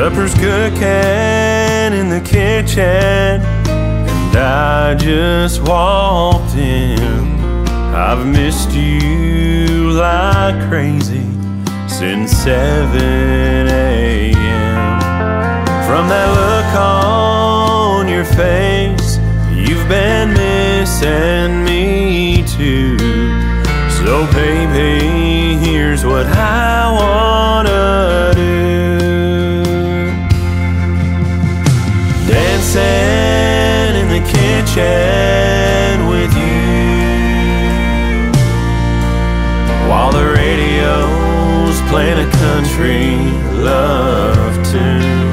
Supper's cooking in the kitchen, and I just walked in. I've missed you like crazy since 7 a.m. From that look on your face, you've been missing me too. So baby, here's what I wanna do. Dancing in the kitchen with you, while the radio's playing a country love tune.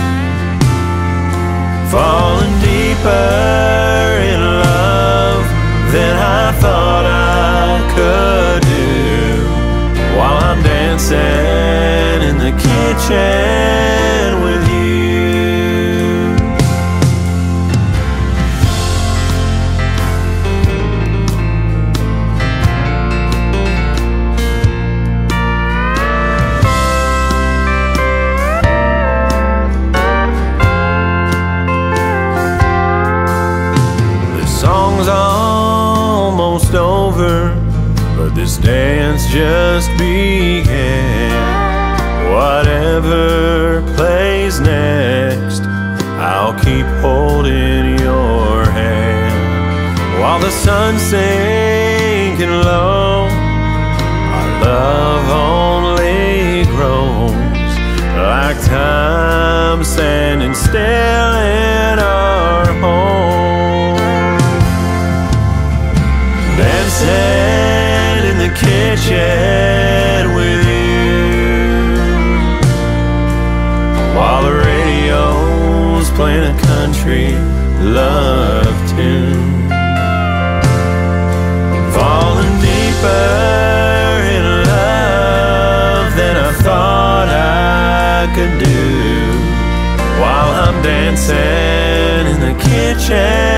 Falling deeper in love than I thought I could do, while I'm dancing in the kitchen with you. Song's almost over, but this dance just began. Whatever plays next, I'll keep holding your hand. While the sun's sinking low, our love only grows, like time standing still in our home. Dancing in the kitchen with you, while the radio's playing a country love tune. Falling deeper in love than I thought I could do, while I'm dancing in the kitchen